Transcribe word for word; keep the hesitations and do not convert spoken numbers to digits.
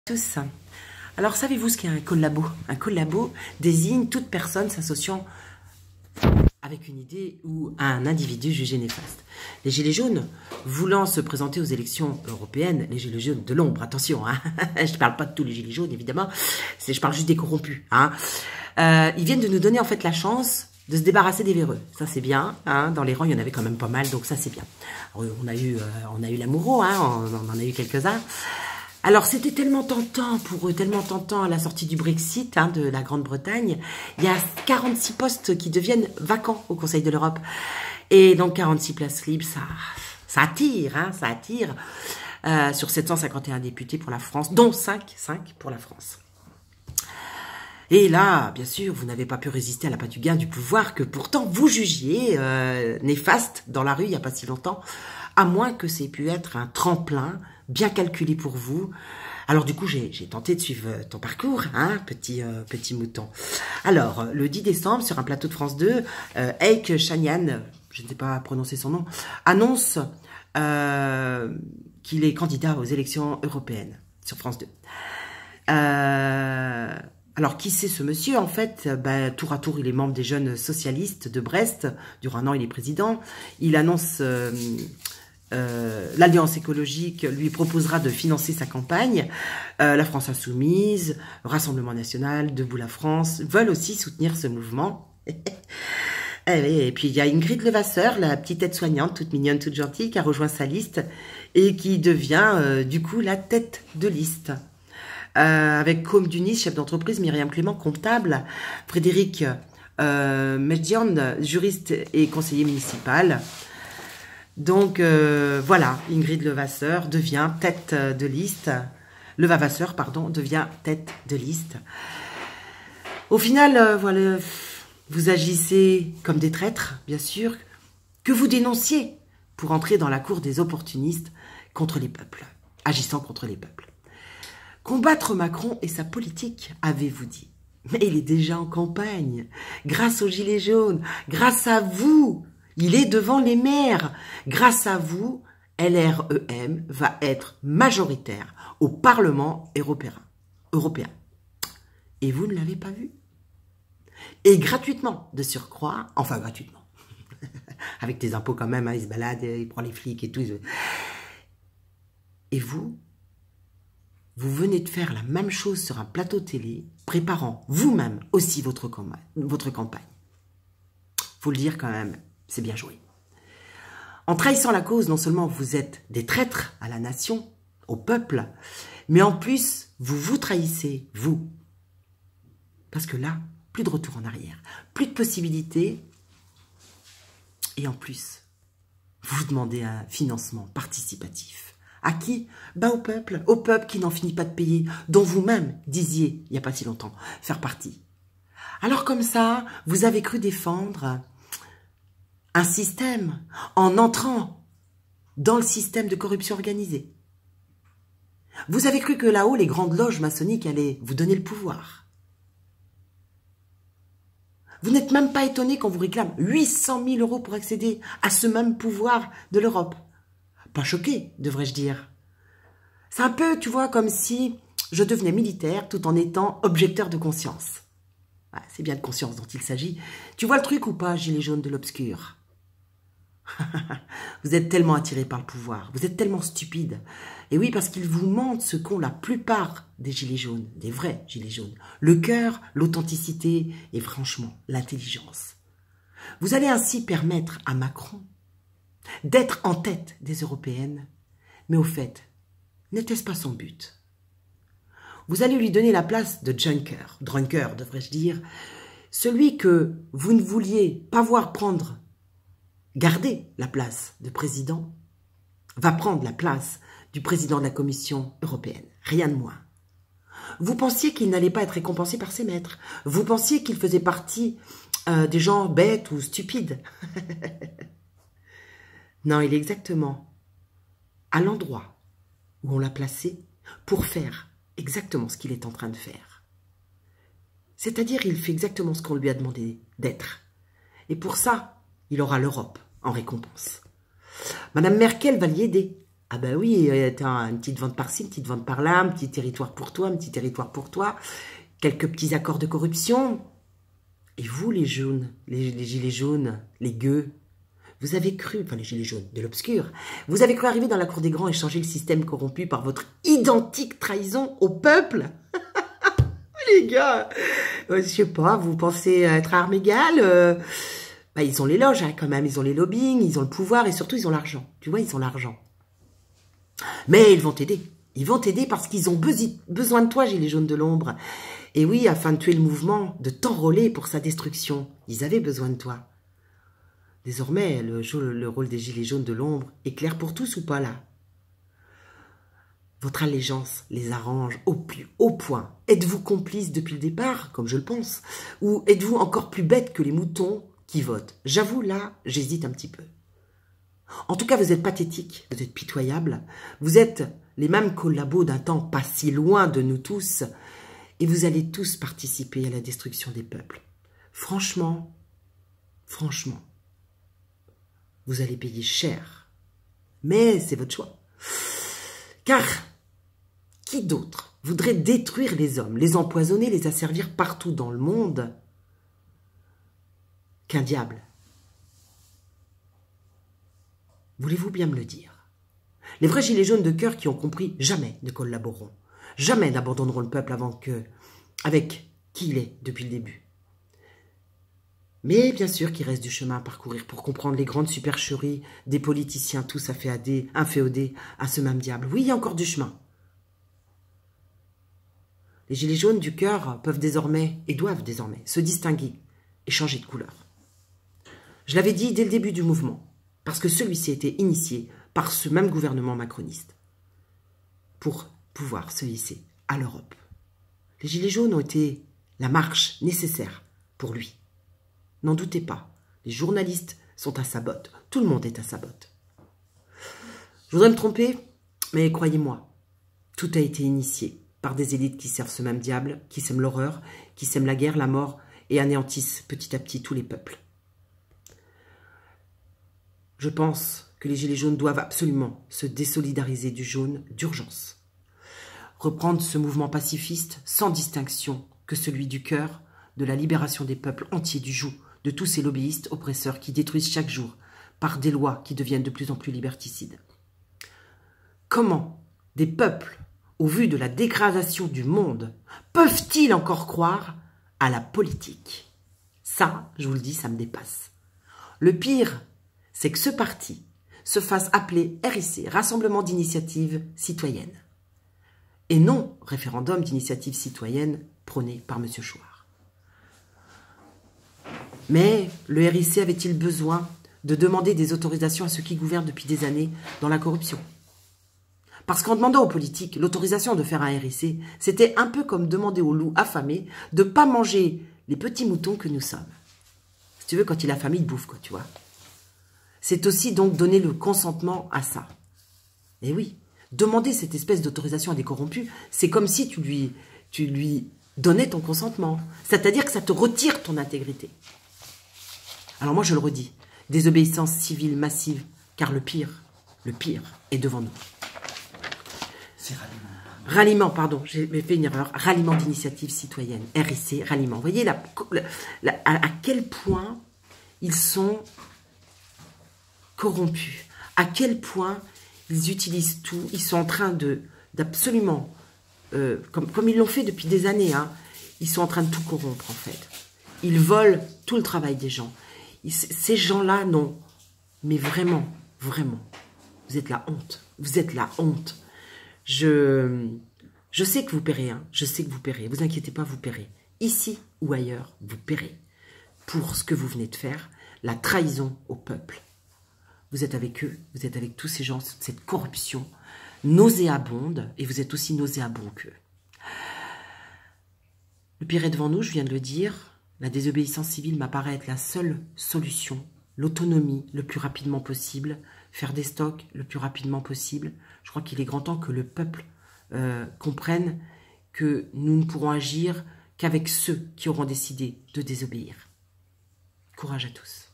Tous. Alors, savez-vous ce qu'est un collabo? Un collabo désigne toute personne s'associant avec une idée ou un individu jugé néfaste. Les Gilets jaunes, voulant se présenter aux élections européennes, les Gilets jaunes de l'ombre, attention, hein, je ne parle pas de tous les Gilets jaunes, évidemment, je parle juste des corrompus. Hein, euh, ils viennent de nous donner en fait la chance de se débarrasser des véreux. Ça, c'est bien. Hein, dans les rangs, il y en avait quand même pas mal, donc ça, c'est bien. Alors, on a eu, euh, on a eu l'Amoureau, hein, on, on en a eu quelques-uns. Alors, c'était tellement tentant pour eux, tellement tentant à la sortie du Brexit, hein, de la Grande-Bretagne. Il y a quarante-six postes qui deviennent vacants au Conseil de l'Europe. Et donc, quarante-six places libres, ça, ça attire, hein, ça attire. Euh, sur sept cent cinquante et un députés pour la France, dont cinq, cinq pour la France. Et là, bien sûr, vous n'avez pas pu résister à l'appât du gain du pouvoir que pourtant vous jugiez euh, néfaste dans la rue il n'y a pas si longtemps, à moins que c'est pu être un tremplin bien calculé pour vous. Alors du coup, j'ai tenté de suivre ton parcours, hein, petit, euh, petit mouton. Alors, le dix décembre, sur un plateau de France deux, euh, Eike Chanian, je ne sais pas prononcer son nom, annonce euh, qu'il est candidat aux élections européennes sur France deux. Euh... Alors, qui c'est ce monsieur? En fait, bah, tour à tour, il est membre des Jeunes Socialistes de Brest. Durant un an, il est président. Il annonce euh, euh, l'Alliance écologique lui proposera de financer sa campagne. Euh, la France Insoumise, Rassemblement National, Debout la France veulent aussi soutenir ce mouvement. Et puis, il y a Ingrid Levasseur, la petite aide-soignante, toute mignonne, toute gentille, qui a rejoint sa liste et qui devient, euh, du coup, la tête de liste. Euh, avec Com Dunis, chef d'entreprise, Myriam Clément, comptable, Frédéric euh, Medjian, juriste et conseiller municipal. Donc euh, voilà, Ingrid Levasseur devient tête de liste. Levavasseur, pardon, devient tête de liste. Au final, euh, voilà, vous agissez comme des traîtres, bien sûr, que vous dénonciez pour entrer dans la cour des opportunistes contre les peuples, agissant contre les peuples. Combattre Macron et sa politique, avez-vous dit. Mais il est déjà en campagne. Grâce aux Gilets jaunes, grâce à vous, il est devant les maires. Grâce à vous, L R E M va être majoritaire au Parlement européen. européen. Et vous ne l'avez pas vu. Et gratuitement, de surcroît, enfin gratuitement, avec des impôts quand même, hein, il se balade, il prend les flics et tout. Et vous Vous venez de faire la même chose sur un plateau télé, préparant vous-même aussi votre, votre campagne. Faut le dire quand même, c'est bien joué. En trahissant la cause, non seulement vous êtes des traîtres à la nation, au peuple, mais en plus, vous vous trahissez, vous. Parce que là, plus de retour en arrière, plus de possibilités, et en plus, vous demandez un financement participatif. À qui? Ben au peuple, au peuple qui n'en finit pas de payer, dont vous-même disiez, il n'y a pas si longtemps, faire partie. Alors comme ça, vous avez cru défendre un système en entrant dans le système de corruption organisée. Vous avez cru que là-haut, les grandes loges maçonniques allaient vous donner le pouvoir. Vous n'êtes même pas étonné qu'on vous réclame huit cent mille euros pour accéder à ce même pouvoir de l'Europe. Pas choqué, devrais-je dire. C'est un peu, tu vois, comme si je devenais militaire tout en étant objecteur de conscience. Ouais, c'est bien de conscience dont il s'agit. Tu vois le truc ou pas, gilet jaune de l'obscur? Vous êtes tellement attiré par le pouvoir, vous êtes tellement stupide. Et oui, parce qu'ils vous mentent ce qu'ont la plupart des gilets jaunes, des vrais gilets jaunes. Le cœur, l'authenticité et franchement, l'intelligence. Vous allez ainsi permettre à Macron d'être en tête des européennes, mais au fait, n'était-ce pas son but? Vous allez lui donner la place de junker, drunker devrais-je dire, celui que vous ne vouliez pas voir prendre, garder la place de président, va prendre la place du président de la Commission européenne, rien de moins. Vous pensiez qu'il n'allait pas être récompensé par ses maîtres, vous pensiez qu'il faisait partie euh, des gens bêtes ou stupides. Non, il est exactement à l'endroit où on l'a placé pour faire exactement ce qu'il est en train de faire. C'est-à-dire, il fait exactement ce qu'on lui a demandé d'être. Et pour ça, il aura l'Europe en récompense. Madame Merkel va l'y aider Ah ben oui, t'as une petite vente par-ci, une petite vente par-là, un petit territoire pour toi, un petit territoire pour toi, quelques petits accords de corruption. Et vous, les jaunes, les, les gilets jaunes, les gueux, vous avez cru, enfin les gilets jaunes, de l'obscur, vous avez cru arriver dans la cour des grands et changer le système corrompu par votre identique trahison au peuple? Les gars, euh, je sais pas, vous pensez être à armes égales euh, bah, ils ont les loges hein, quand même, ils ont les lobbying, ils ont le pouvoir et surtout ils ont l'argent. Tu vois, ils ont l'argent. Mais ils vont t'aider. Ils vont t'aider parce qu'ils ont besoin de toi, gilets jaunes de l'ombre. Et oui, afin de tuer le mouvement, de t'enrôler pour sa destruction. Ils avaient besoin de toi. Désormais, le, le rôle des gilets jaunes de l'ombre est clair pour tous ou pas là? Votre allégeance les arrange au plus haut point. Êtes-vous complice depuis le départ, comme je le pense? Ou êtes-vous encore plus bête que les moutons qui votent? J'avoue, là, j'hésite un petit peu. En tout cas, vous êtes pathétique, vous êtes pitoyable. Vous êtes les mêmes collabos d'un temps pas si loin de nous tous. Et vous allez tous participer à la destruction des peuples. Franchement, franchement, vous allez payer cher. Mais c'est votre choix. Car qui d'autre voudrait détruire les hommes, les empoisonner, les asservir partout dans le monde qu'un diable? Voulez-vous bien me le dire? Les vrais gilets jaunes de cœur qui ont compris jamais ne collaboreront, jamais n'abandonneront le peuple avant que, avec qui il est depuis le début. Mais bien sûr qu'il reste du chemin à parcourir pour comprendre les grandes supercheries des politiciens tous afféodés, inféodés à ce même diable. Oui, il y a encore du chemin. Les gilets jaunes du cœur peuvent désormais, et doivent désormais, se distinguer et changer de couleur. Je l'avais dit dès le début du mouvement, parce que celui-ci a été initié par ce même gouvernement macroniste pour pouvoir se hisser à l'Europe. Les gilets jaunes ont été la marche nécessaire pour lui. N'en doutez pas, les journalistes sont à sa botte, tout le monde est à sa botte. Je voudrais me tromper, mais croyez-moi, tout a été initié par des élites qui servent ce même diable, qui sèment l'horreur, qui sèment la guerre, la mort et anéantissent petit à petit tous les peuples. Je pense que les gilets jaunes doivent absolument se désolidariser du jaune d'urgence. Reprendre ce mouvement pacifiste sans distinction que celui du cœur, de la libération des peuples entiers du joug, de tous ces lobbyistes oppresseurs qui détruisent chaque jour par des lois qui deviennent de plus en plus liberticides. Comment des peuples, au vu de la dégradation du monde, peuvent-ils encore croire à la politique? Ça, je vous le dis, ça me dépasse. Le pire, c'est que ce parti se fasse appeler R I C, Rassemblement d'initiative citoyenne, et non référendum d'initiative citoyenne prôné par M. Chouard. Mais le R I C avait-il besoin de demander des autorisations à ceux qui gouvernent depuis des années dans la corruption? Parce qu'en demandant aux politiques l'autorisation de faire un R I C, c'était un peu comme demander aux loups affamés de ne pas manger les petits moutons que nous sommes. Si tu veux, quand il a faim, il bouffe, quoi, tu vois. C'est aussi donc donner le consentement à ça. Et oui, demander cette espèce d'autorisation à des corrompus, c'est comme si tu lui, tu lui donnais ton consentement. C'est-à-dire que ça te retire ton intégrité. Alors moi, je le redis, désobéissance civile massive, car le pire, le pire est devant nous. C'est ralliement. Ralliement, pardon, j'ai fait une erreur. Ralliement d'initiative citoyenne, R I C, ralliement. Vous voyez la, la, à, à quel point ils sont corrompus, à quel point ils utilisent tout, ils sont en train de d'absolument, euh, comme, comme ils l'ont fait depuis des années, hein, ils sont en train de tout corrompre en fait. Ils volent tout le travail des gens. Ils, ces gens-là, non, mais vraiment, vraiment, vous êtes la honte, vous êtes la honte. Je, je sais que vous paierez, hein, je sais que vous paierez, vous inquiétez pas, vous paierez. Ici ou ailleurs, vous paierez pour ce que vous venez de faire, la trahison au peuple. Vous êtes avec eux, vous êtes avec tous ces gens, cette corruption nauséabonde, et vous êtes aussi nauséabond qu'eux. Le pire est devant nous, je viens de le dire, la désobéissance civile m'apparaît être la seule solution, l'autonomie le plus rapidement possible, faire des stocks le plus rapidement possible. Je crois qu'il est grand temps que le peuple euh, comprenne que nous ne pourrons agir qu'avec ceux qui auront décidé de désobéir. Courage à tous.